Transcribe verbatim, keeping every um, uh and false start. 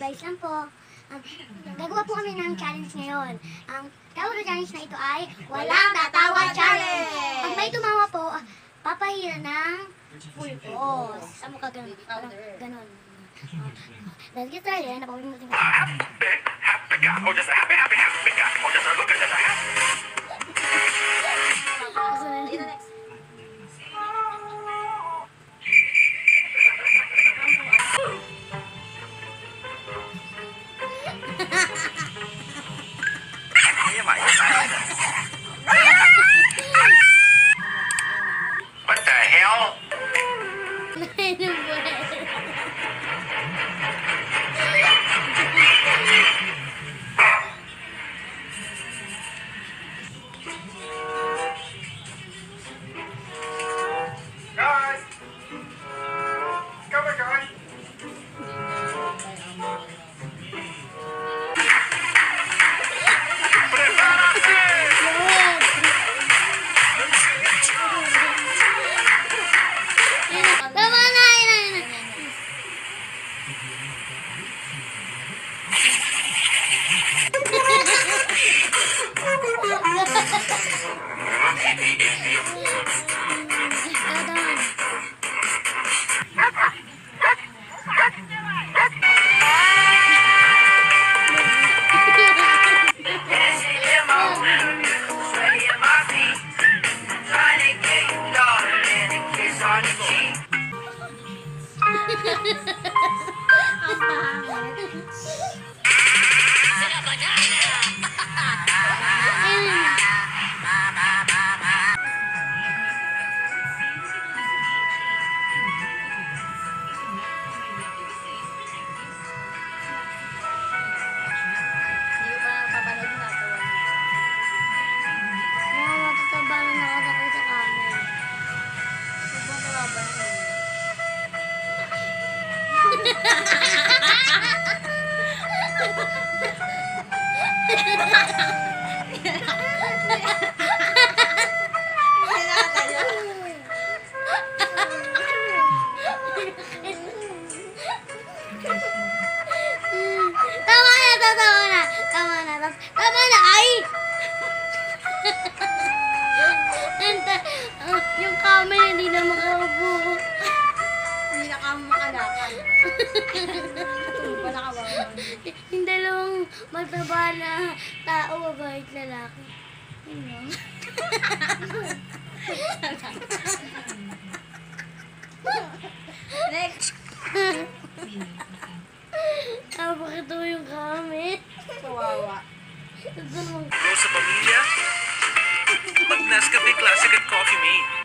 advice lang po. Um, gagawa po kami ng challenge ngayon. Ang tawag na challenge na ito ay Walang Tatawa Challenge! Pag may tumawa po, ah, papahira ng pulpos. Sa mukha ganun. Parang ganun. Uh, let's get started. Napawin mo tingnan. Happy, happy guy. Oh, just a happy, happy, happy guy. Oh, just a look at that. What the hell? Guys! Come on, guys! Tama na, yun na, yun na. Ang pangit. Hindi ko pa papanood na ito. Mga matataba na nakasakay sa camera. Sobrang kababa na. Tama na, tama na. Tama na, tama na. Ay! Anta- ah, yung camera hindi na makaupo. Hindi na kamo makalakad. Tulog pa nakawawan. Yung dalawang mataba na tao, babae at lalaki. Yun lang. Next. Ah, bakit ito yung kami? Kawawa. Ito naman. Hello sa pamilya. Mag Nescafe Classic at Coffee Mate.